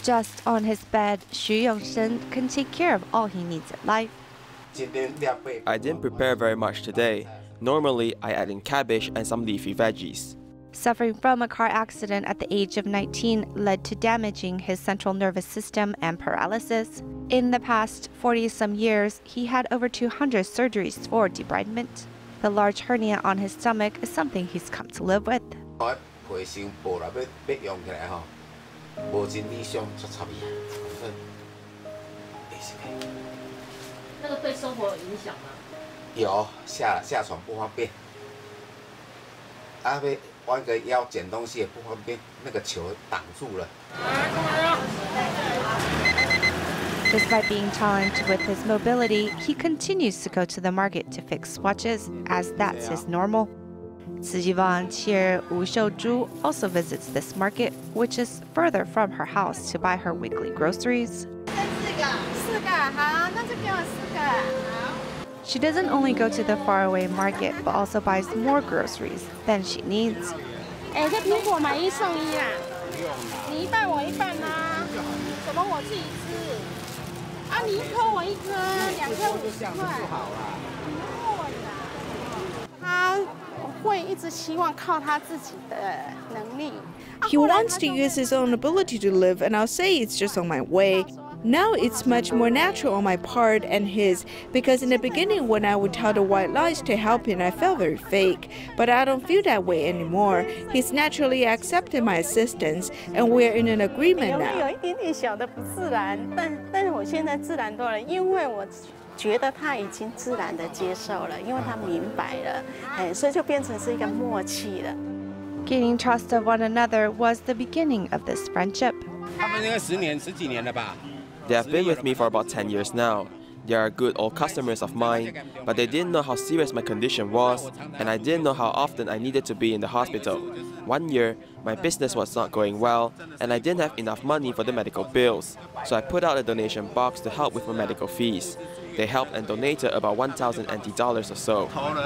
Just on his bed, Xu Yongshen can take care of all he needs in life. I didn't prepare very much today. Normally, I add in cabbage and some leafy veggies. Suffering from a car accident at the age of 19 led to damaging his central nervous system and paralysis. In the past 40-some years, he had over 200 surgeries for debridement. The large hernia on his stomach is something he's come to live with. Despite being challenged with his mobility, he continues to go to the market to fix watches, as that's his normal. Tzu volunteer Wu Xiuzhu also visits this market, which is further from her house, to buy her weekly groceries. She doesn't only go to the faraway market, but also buys more groceries than she needs. He wants to use his own ability to live, and I'll say it's just on my way. Now it's much more natural on my part and his, because in the beginning when I would tell the white lies to help him, I felt very fake. But I don't feel that way anymore. He's naturally accepted my assistance, and we're in an agreement now. Gaining trust of one another was the beginning of this friendship. They have been with me for about 10 years now. They are good old customers of mine, but they didn't know how serious my condition was, and I didn't know how often I needed to be in the hospital. One year, my business was not going well, and I didn't have enough money for the medical bills, so I put out a donation box to help with my medical fees. They helped and donated about 1,000 NT dollars or so.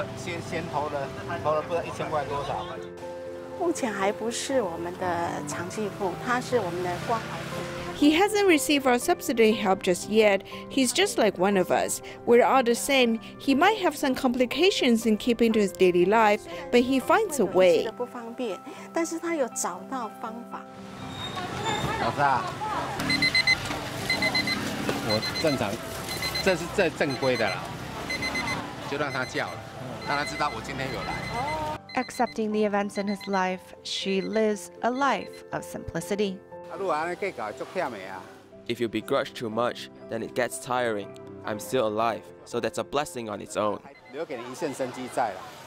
He hasn't received our subsidy help just yet. He's just like one of us. We're all the same. He might have some complications in keeping to his daily life, but he finds a way. Accepting the events in his life, she lives a life of simplicity. If you begrudge too much, then it gets tiring. I'm still alive, so that's a blessing on its own.